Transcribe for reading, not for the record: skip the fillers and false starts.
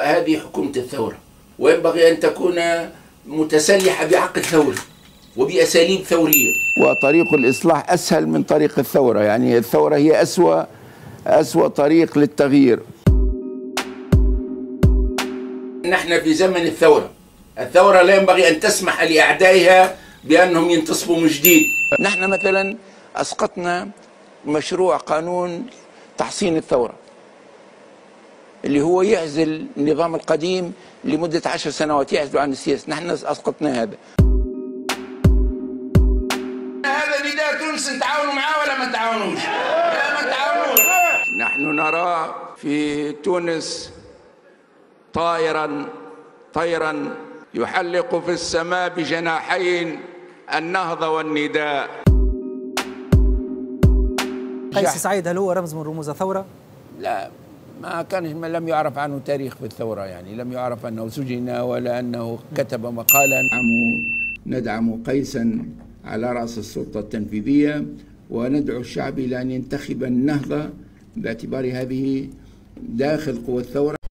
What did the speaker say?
هذه حكومة الثورة، وينبغي أن تكون متسلحة بعقل ثوري وبأساليب ثورية. وطريق الإصلاح أسهل من طريق الثورة، يعني الثورة هي أسوأ طريق للتغيير. نحن في زمن الثورة، الثورة لا ينبغي أن تسمح لأعدائها بأنهم ينتصبوا من جديد. نحن مثلا أسقطنا مشروع قانون تحصين الثورة اللي هو يعزل النظام القديم لمدة 10 سنوات، يعزل عن السياسة. نحن أسقطنا هذا. هذا نداء تونس، تعاونوا معاه ولا ما تعاونوش؟ لا ما تعاونوش. نحن نرى في تونس طائرا يحلق في السماء بجناحين النهضة والنداء. قيس سعيد هل هو رمز من رموز الثورة؟ لا، لم يعرف عنه تاريخ في الثورة، يعني لم يعرف أنه سجن ولا أنه كتب مقالا. ندعم قيسا على رأس السلطة التنفيذية، وندعو الشعب إلى أن ينتخب النهضة باعتبار هذه داخل قوى الثورة.